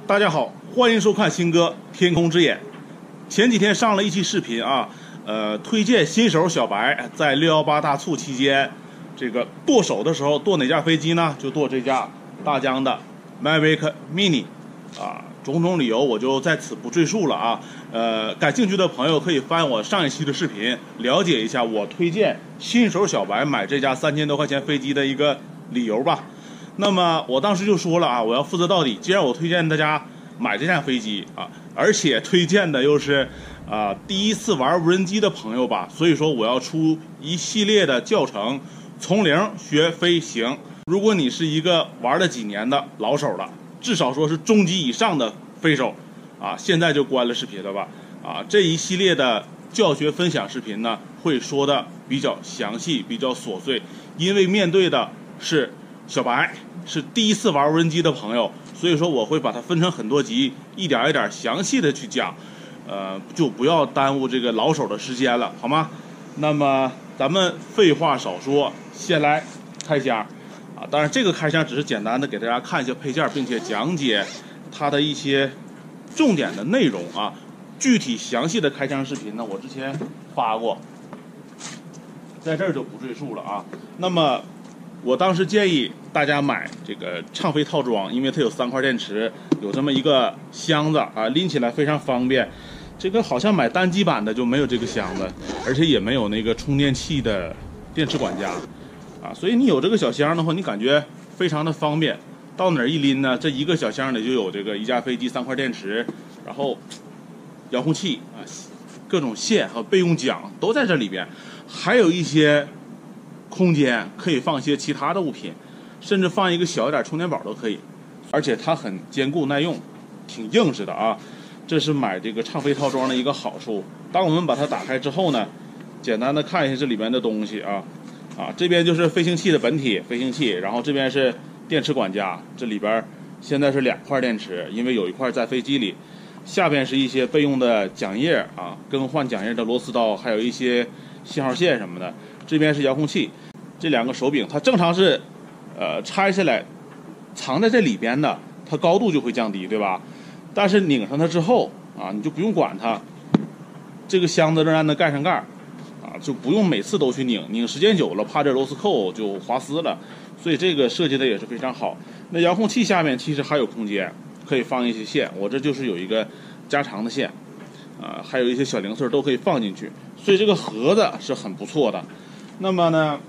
大家好，欢迎收看新哥天空之眼。前几天上了一期视频啊，推荐新手小白在618大促期间，这个剁手的时候剁哪架飞机呢？就剁这架大疆的 Mavic Mini 啊，种种理由我就在此不赘述了啊。感兴趣的朋友可以翻我上一期的视频，了解一下我推荐新手小白买这架3000多块钱飞机的一个理由吧。那么我当时就说了啊，我要负责到底。既然我推荐大家买这架飞机啊，而且推荐的又是第一次玩无人机的朋友吧，所以说我要出一系列的教程，从零学飞行。如果你是一个玩了几年的老手了，至少说是中级以上的飞手啊，现在就关了视频了吧啊，这一系列的教学分享视频呢，会说的比较详细，比较琐碎，因为面对的是小白，是第一次玩无人机的朋友，所以说我会把它分成很多集，一点一点详细的去讲，就不要耽误这个老手的时间了，好吗？那么咱们废话少说，先来开箱啊！当然这个开箱只是简单的给大家看一下配件，并且讲解它的一些重点的内容啊。具体详细的开箱视频呢，我之前发过，在这儿就不赘述了啊。那么我当时建议大家买这个畅飞套装，因为它有3块电池，有这么一个箱子啊，拎起来非常方便。这个好像买单机版的就没有这个箱子，而且也没有那个充电器的电池管家啊，所以你有这个小箱的话，你感觉非常的方便。到哪儿一拎呢，这一个小箱里就有这个一架飞机3块电池，然后遥控器啊，各种线和备用桨都在这里边，还有一些空间可以放一些其他的物品，甚至放一个小一点充电宝都可以，而且它很坚固耐用，挺硬实的啊。这是买这个畅飞套装的一个好处。当我们把它打开之后呢，简单的看一下这里边的东西啊，这边就是飞行器的本体飞行器，然后这边是电池管家，这里边现在是2块电池，因为有一块在飞机里。下边是一些备用的桨叶啊，更换桨叶的螺丝刀，还有一些信号线什么的。这边是遥控器，这2个手柄它正常是拆下来藏在这里边的，它高度就会降低，对吧？但是拧上它之后啊，你就不用管它，这个箱子仍然能盖上盖啊，就不用每次都去拧，拧时间久了怕这螺丝扣就滑丝了，所以这个设计的也是非常好。那遥控器下面其实还有空间，可以放一些线，我这就是有一个加长的线啊，还有一些小零碎都可以放进去，所以这个盒子是很不错的。那么呢，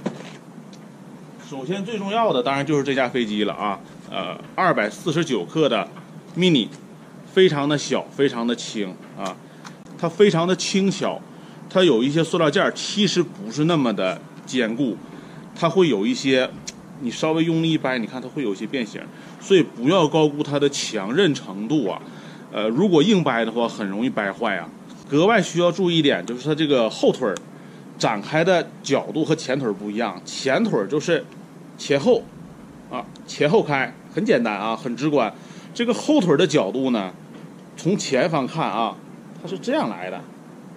首先最重要的当然就是这架飞机了啊，249克的 mini， 非常的小，非常的轻啊，它非常的轻巧，它有一些塑料件其实不是那么的坚固，它会有一些你稍微用力一掰，你看它会有一些变形，所以不要高估它的强韧程度啊。如果硬掰的话，很容易掰坏啊。格外需要注意一点，就是它这个后腿展开的角度和前腿不一样，前腿就是前后啊，前后开，很简单啊，很直观。这个后腿的角度呢，从前方看啊，它是这样来的；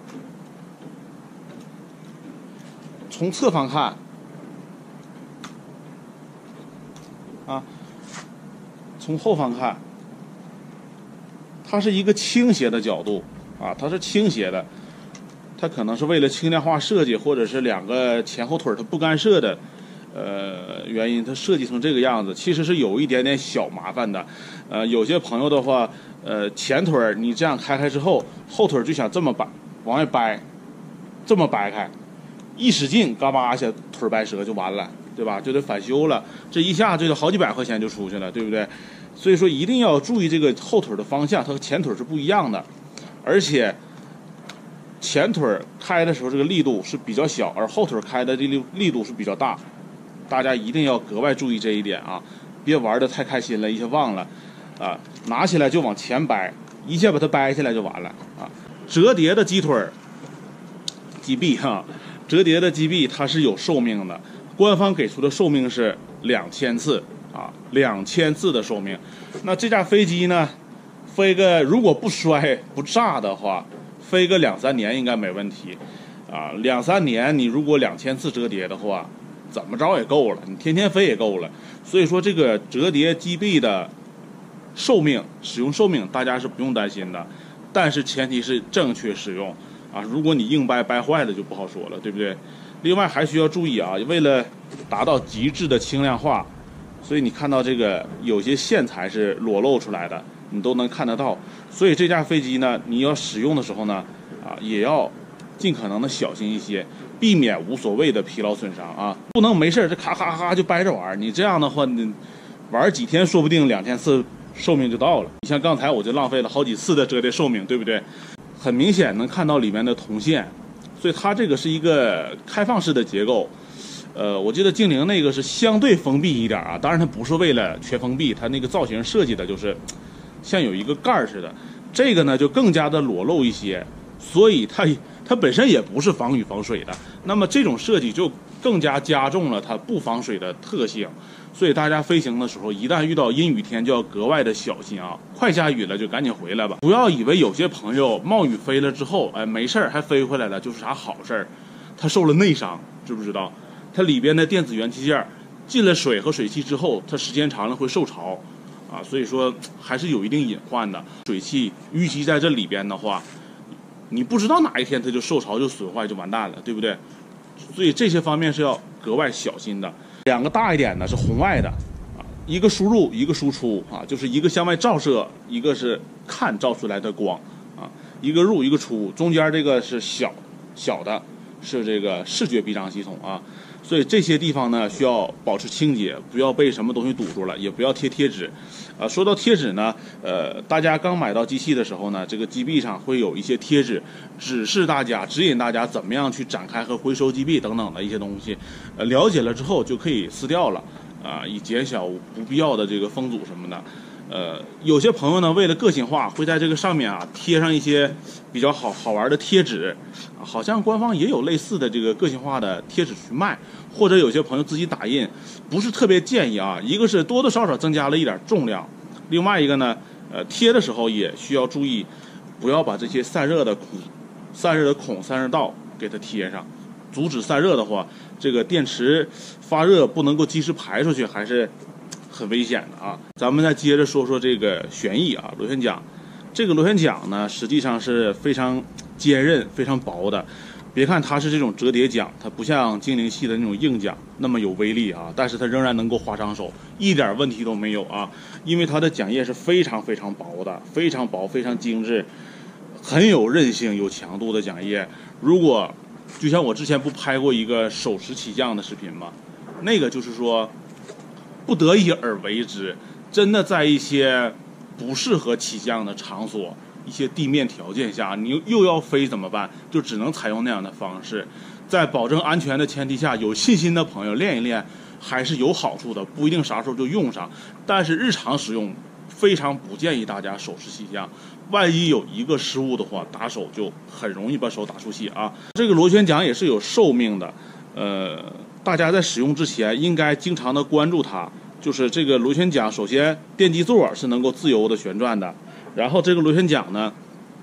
从侧方看啊，从后方看，它是一个倾斜的角度啊，它是倾斜的。它可能是为了轻量化设计，或者是2个前后腿它不干涉的原因，它设计成这个样子，其实是有一点点小麻烦的。有些朋友的话，前腿你这样开之后，后腿就想这么掰，往外掰，这么掰开，一使劲，嘎巴一下腿掰折就完了，对吧？就得返修了，这一下就得好几百块钱就出去了，对不对？所以说一定要注意这个后腿的方向，它和前腿是不一样的，而且前腿开的时候这个力度是比较小，而后腿开的这力度是比较大，大家一定要格外注意这一点啊，别玩得太开心了，一下忘了啊，拿起来就往前掰，一下把它掰下来就完了啊。折叠的机腿机臂哈，折叠的机臂它是有寿命的，官方给出的寿命是2000次啊，2000次的寿命。那这架飞机呢，飞个如果不摔不炸的话，飞个2、3年应该没问题啊。2、3年你如果2000次折叠的话，怎么着也够了，你天天飞也够了。所以说这个折叠机臂的使用寿命大家是不用担心的，但是前提是正确使用啊。如果你硬掰坏了就不好说了，对不对？另外还需要注意啊，为了达到极致的轻量化，所以你看到这个有些线材是裸露出来的，你都能看得到。所以这架飞机呢，你要使用的时候呢，也要尽可能的小心一些，避免无所谓的疲劳损伤啊，不能没事这咔咔咔就掰着玩。你这样的话，你玩几天说不定2天次寿命就到了。你像刚才我就浪费了好几次的折叠寿命，对不对？很明显能看到里面的铜线，所以它这个是一个开放式的结构。我记得精灵那个是相对封闭一点啊，当然它不是为了全封闭，它那个造型设计的就是像有一个盖似的。这个呢就更加的裸露一些，所以它本身也不是防雨防水的。那么这种设计就更加加重了它不防水的特性。所以大家飞行的时候，一旦遇到阴雨天就要格外的小心啊！快下雨了就赶紧回来吧，不要以为有些朋友冒雨飞了之后，没事还飞回来了就是啥好事儿，他受了内伤，知不知道？它里边的电子元器件进了水和水汽之后，它时间长了会受潮，所以说还是有一定隐患的。水汽淤积在这里边的话，你不知道哪一天它就受潮就损坏就完蛋了，对不对？所以这些方面是要格外小心的。2个大一点的是红外的，一个输入一个输出就是一个向外照射，一个是看照出来的光一个入一个出，中间这个是小的，是这个视觉避障系统所以这些地方呢需要保持清洁，不要被什么东西堵住了，也不要贴贴纸。说到贴纸呢，大家刚买到机器的时候呢，这个机壁上会有一些贴纸，指引大家怎么样去展开和回收机壁等等的一些东西。了解了之后就可以撕掉了以减小不必要的这个风阻什么的。有些朋友呢，为了个性化，会在这个上面贴上一些比较好玩的贴纸，好像官方也有类似的这个个性化的贴纸去卖，或者有些朋友自己打印，不是特别建议一个是多多少少增加了一点重量，另外一个呢，贴的时候也需要注意，不要把这些散热的孔、散热道给它贴上，阻止散热的话，这个电池发热不能够及时排出去，还是很危险的咱们再接着说说这个旋翼螺旋桨。这个螺旋桨呢，实际上是非常坚韧、非常薄的。别看它是这种折叠桨，它不像精灵系的那种硬桨那么有威力但是它仍然能够划伤手，一点问题都没有因为它的桨叶是非常非常薄的，非常薄、非常精致，很有韧性、有强度的桨叶。如果就像我之前不拍过一个手持起降的视频吗？那个就是说不得已而为之，真的在一些不适合起降的场所，一些地面条件下，你又要飞怎么办？就只能采用那样的方式，在保证安全的前提下，有信心的朋友练一练还是有好处的，不一定啥时候就用上。但是日常使用非常不建议大家手持起降，万一有一个失误的话，打手就很容易把手打出血这个螺旋桨也是有寿命的，大家在使用之前应该经常的关注它。就是这个螺旋桨，首先电机座是能够自由的旋转的，然后这个螺旋桨呢，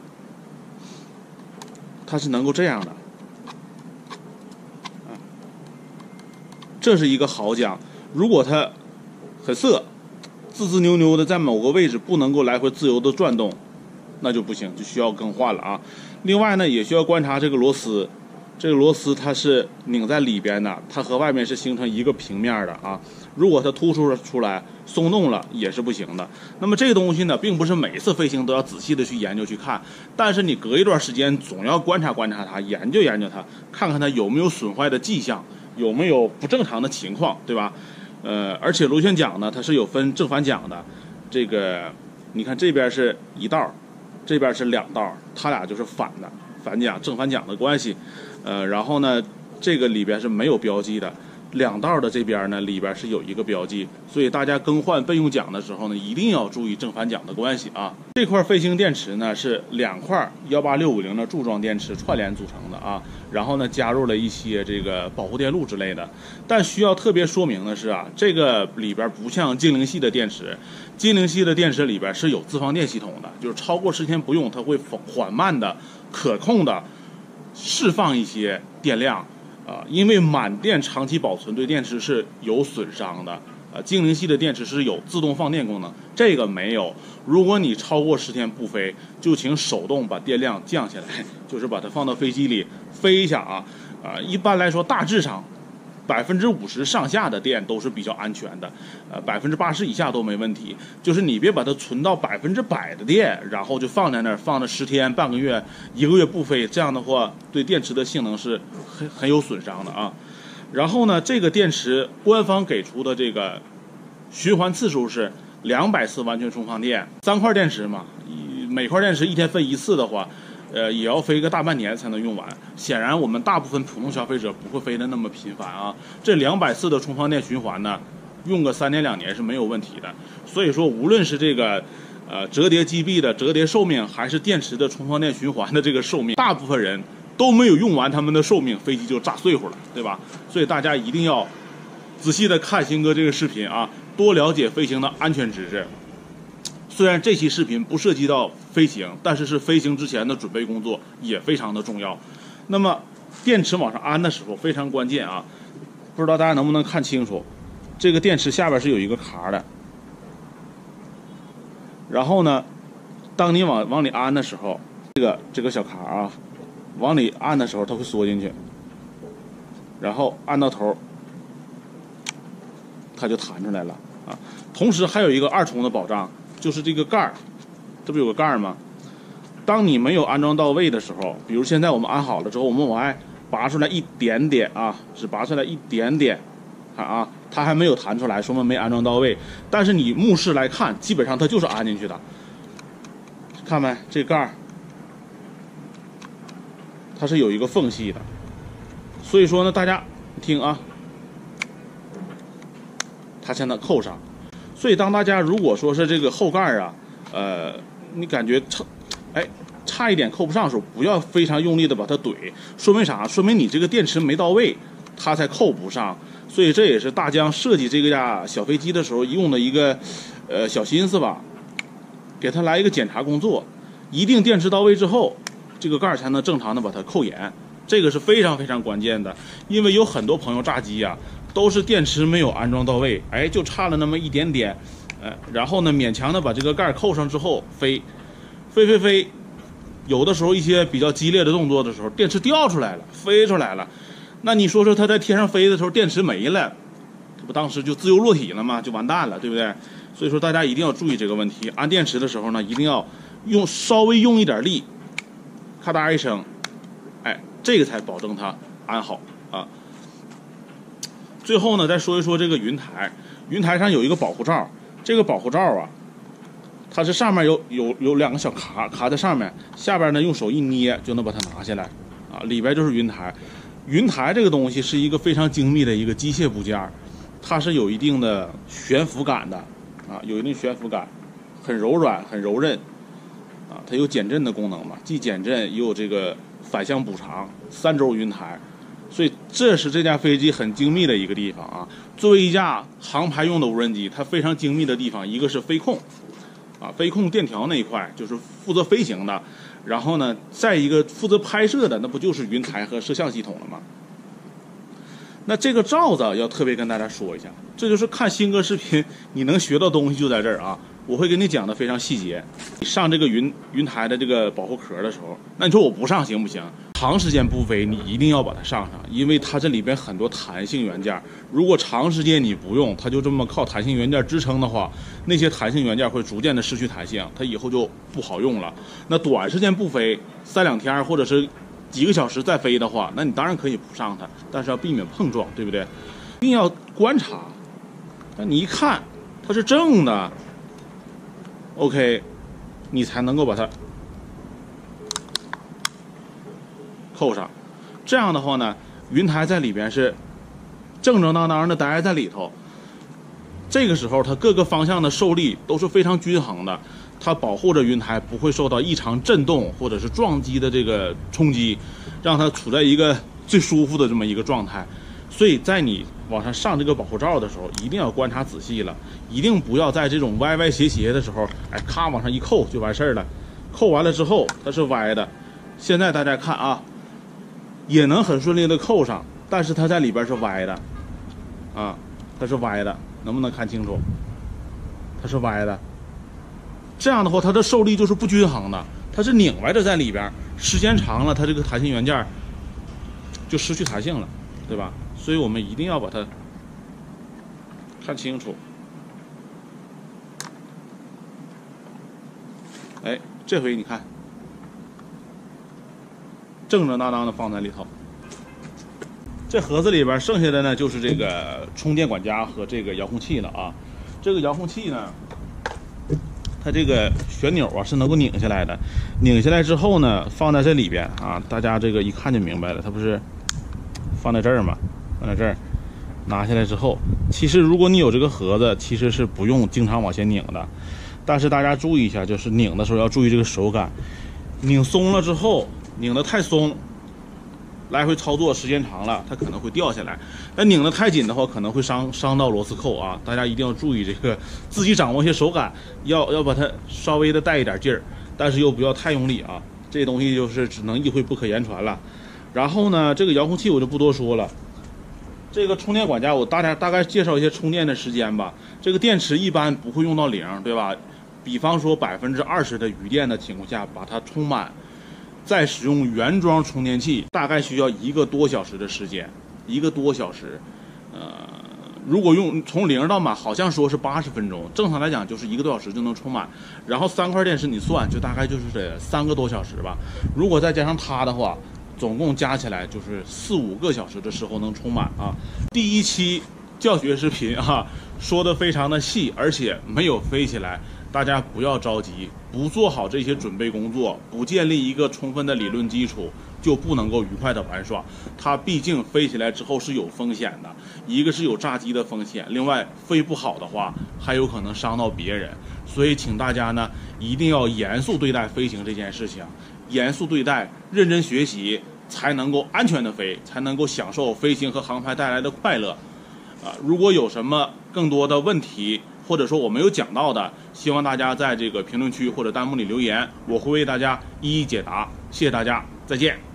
它是能够这样的这是一个好桨。如果它很涩，自扭扭的在某个位置不能够来回自由的转动，那就不行，就需要更换了另外呢，也需要观察这个螺丝，这个螺丝它是拧在里边的，它和外面是形成一个平面的如果它凸出来松动了也是不行的。那么这个东西呢，并不是每一次飞行都要仔细的去研究去看，但是你隔一段时间总要观察它，研究它，看看它有没有损坏的迹象，有没有不正常的情况，对吧？而且螺旋桨呢，它是有分正反桨的，这个你看这边是一道，这边是2道，它俩就是反桨正反桨的关系。然后呢，这个里边是没有标记的，2道的这边呢里边是有一个标记，所以大家更换备用桨的时候呢，一定要注意正反桨的关系这块飞行电池呢是2块18650的柱状电池串联组成的然后呢加入了一些这个保护电路之类的。但需要特别说明的是这个里边不像精灵系的电池，精灵系的电池里边是有自放电系统的，就是超过10天不用，它会缓慢的、可控的释放一些电量因为满电长期保存对电池是有损伤的精灵系的电池是有自动放电功能，这个没有。如果你超过10天不飞，就请手动把电量降下来，就是把它放到飞机里飞一下啊。一般来说，大致上50%上下的电都是比较安全的，80%以下都没问题。就是你别把它存到100%的电，然后就放在那儿放了10天、半个月、1个月不飞，这样的话对电池的性能是很有损伤的啊。然后呢，这个电池官方给出的这个循环次数是200次完全充放电，3块电池嘛，每块电池1天分1次的话，也要飞个大半年才能用完。显然，我们大部分普通消费者不会飞得那么频繁啊。这200次的充放电循环呢，用个3年2年是没有问题的。所以说，无论是这个折叠机臂的折叠寿命，还是电池的充放电循环的这个寿命，大部分人都没有用完他们的寿命，飞机就炸碎乎了，对吧？所以大家一定要仔细的看鑫哥这个视频啊，多了解飞行的安全知识。虽然这期视频不涉及到飞行，但是飞行之前的准备工作也非常的重要。那么电池往上安的时候非常关键啊，不知道大家能不能看清楚，这个电池下边是有一个卡的，然后呢，当你往里安的时候，这个小卡啊，往里按的时候它会缩进去，然后按到头，它就弹出来了啊。同时还有一个2重的保障，就是这个盖儿，这不有个盖儿吗？当你没有安装到位的时候，比如现在我们安好了之后，我们往外拔出来一点点啊，只拔出来一点点，看啊，它还没有弹出来，说明没安装到位。但是你目视来看，基本上它就是安进去的。看没？这盖儿它是有一个缝隙的，所以说呢，大家听啊，它才能扣上。所以当大家如果说是这个后盖啊，你感觉差一点扣不上的时候，不要非常用力的把它怼，说明啥？说明你这个电池没到位，它才扣不上。所以这也是大疆设计这个架小飞机的时候用的一个小心思吧，给它来一个检查工作，一定电池到位之后，这个盖才能正常的把它扣严，这个是非常非常关键的。因为有很多朋友炸机啊，都是电池没有安装到位，就差了那么一点点，然后呢勉强的把这个盖扣上之后飞，有的时候一些比较激烈的动作的时候，电池掉出来了，飞出来了，那你说它在天上飞的时候电池没了，这不当时就自由落体了吗？就完蛋了，对不对？所以说大家一定要注意这个问题，安电池的时候呢，一定要稍微用一点力，咔嗒一声，这个才保证它安好啊。最后呢，再说一说这个云台，云台上有一个保护罩，这个保护罩啊，它是上面有2个小卡在上面，下边呢用手一捏就能把它拿下来啊，里边就是云台。云台这个东西是一个非常精密的一个机械部件，它是有一定的悬浮感的啊，有一定悬浮感，很柔软很柔韧啊，它有减震的功能嘛，既减震又有这个反向补偿，3轴云台。所以这是这架飞机很精密的一个地方啊。作为一架航拍用的无人机，它非常精密的地方，一个是飞控啊，飞控电条那一块就是负责飞行的，然后呢，再一个负责拍摄的，那不就是云台和摄像系统了吗？那这个罩子要特别跟大家说一下，这就是看鑫哥视频你能学到东西就在这儿啊，我会给你讲的非常细节。你上这个云台的这个保护壳的时候，那你说我不上行不行？长时间不飞，你一定要把它上上，因为它这里边很多弹性元件，如果长时间你不用，它就这么靠弹性元件支撑的话，那些弹性元件会逐渐的失去弹性，它以后就不好用了。那短时间不飞，3、2天或者是几个小时再飞的话，那你当然可以不上它，但是要避免碰撞，对不对？一定要观察，那你一看它是正的 ，OK， 你才能够把它扣上。这样的话呢，云台在里边是正正当当的待在里头，这个时候它各个方向的受力都是非常均衡的，它保护着云台不会受到异常震动或者是撞击的这个冲击，让它处在一个最舒服的这么一个状态。所以在你往上上这个保护罩的时候，一定要观察仔细了，一定不要在这种歪歪斜斜的时候，咔往上一扣就完事儿了。扣完了之后它是歪的，现在大家看啊，也能很顺利的扣上，但是它在里边是歪的啊，它是歪的。 能不能看清楚？它是歪的。这样的话，它的受力就是不均衡的，它是拧歪着在里边，时间长了，它这个弹性元件就失去弹性了，对吧？所以我们一定要把它看清楚。哎，这回你看，正正当当的放在里头。这盒子里边剩下的呢，就是这个充电管家和这个遥控器了啊。这个遥控器呢，它这个旋钮啊是能够拧下来的，拧下来之后呢，放在这里边啊，大家这个一看就明白了，它不是放在这儿吗？放在这儿，拿下来之后，其实如果你有这个盒子，其实是不用经常往前拧的。但是大家注意一下，就是拧的时候要注意这个手感，拧松了之后，拧得太松，来回操作时间长了，它可能会掉下来；但拧得太紧的话，可能会伤到螺丝扣啊。大家一定要注意这个，自己掌握一些手感，要把它稍微的带一点劲儿，但是又不要太用力啊。这东西就是只能意会不可言传了。然后呢，这个遥控器我就不多说了。这个充电管家我大概介绍一些充电的时间吧。这个电池一般不会用到0，对吧？比方说20%的余电的情况下，把它充满，再使用原装充电器，大概需要1个多小时的时间，1个多小时。如果用从0到满，好像说是80分钟，正常来讲就是1个多小时就能充满。然后3块电池你算，就大概就是这3个多小时吧。如果再加上它的话，总共加起来就是4、5个小时的时候能充满啊。第1期教学视频啊，说的非常的细，而且没有飞起来。大家不要着急，不做好这些准备工作，不建立一个充分的理论基础，就不能够愉快的玩耍。它毕竟飞起来之后是有风险的，一个是有炸机的风险，另外飞不好的话还有可能伤到别人。所以请大家呢一定要严肃对待飞行这件事情，严肃对待，认真学习，才能够安全的飞，才能够享受飞行和航拍带来的快乐。如果有什么更多的问题，或者说我没有讲到的，希望大家在这个评论区或者弹幕里留言，我会为大家一一解答。谢谢大家，再见。